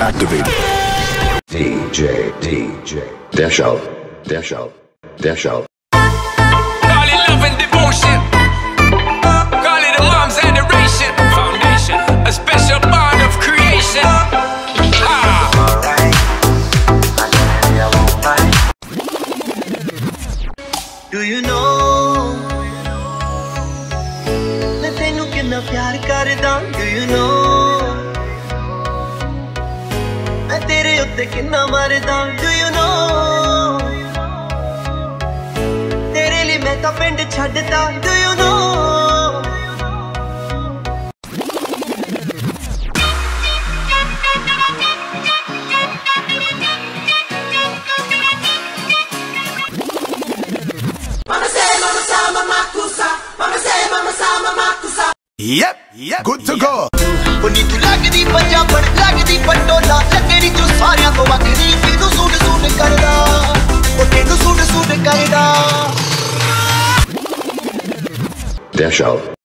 activated. DJ Deshal. Call it love and devotion. Call it a mom's adoration. Foundation, a special bond of creation. Do you know मैं तेनू कितना प्यार करदा? Do you know मैं तेरे उत्ते कितना मरदा? Do you know तेरे लिए मैं तां पिंड छड्डदा? Do you know Yep, good to go. उन्हीं तू लगदी पंजाबण लगदी पटोला लगड़ी तू सारियां तो वखरी तेनू सूट करदा ओ तेनू सूट करदा Deshal.